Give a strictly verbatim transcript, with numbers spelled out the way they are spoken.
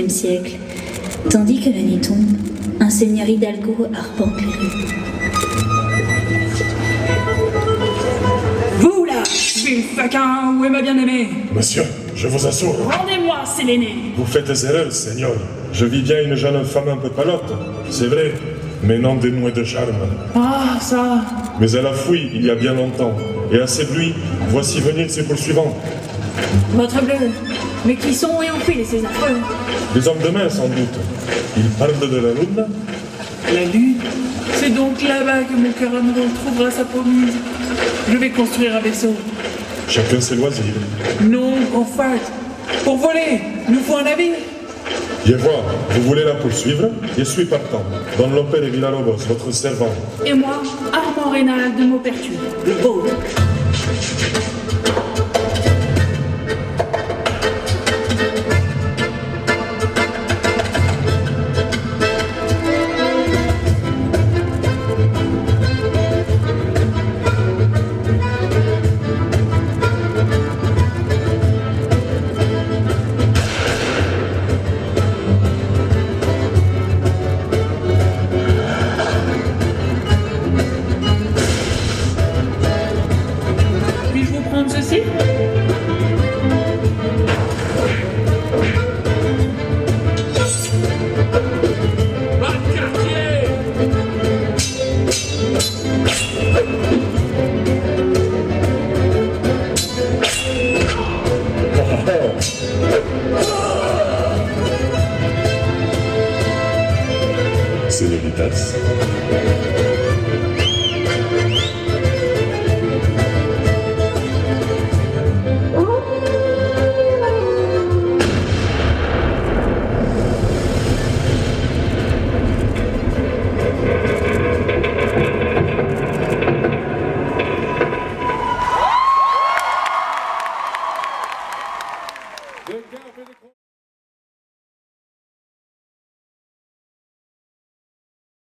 dix-septième siècle. Tandis que la nuit tombe, un seigneur Hidalgo arpente les rues. Vous là, vil faquin, où est ma bien-aimée? Monsieur, je vous assure. Rendez-moi, Séléné. Vous faites des erreurs, Seigneur. Je vis bien une jeune femme un peu palote, c'est vrai, mais non dénuée de charme. Ah, ça. Mais elle a fui il y a bien longtemps, et à ses bruits, voici venir ses poursuivants. Votre bleu. Mais qui sont et ont fait ces affreux? Des hommes de main, sans doute. Ils parlent de la lune. La lune? C'est donc là-bas que mon cœur amoureux trouvera sa promise. Je vais construire un vaisseau. Chacun ses loisirs. Non, en fait, pour voler, nous faut un navire. Je vois, vous voulez la poursuivre? Je suis partant. Don Lope de Villalobos, votre servant. Et moi, Armand Rénal de Maupertuis, le vôtre. Puis-je vous prendre ceci? Señoritas.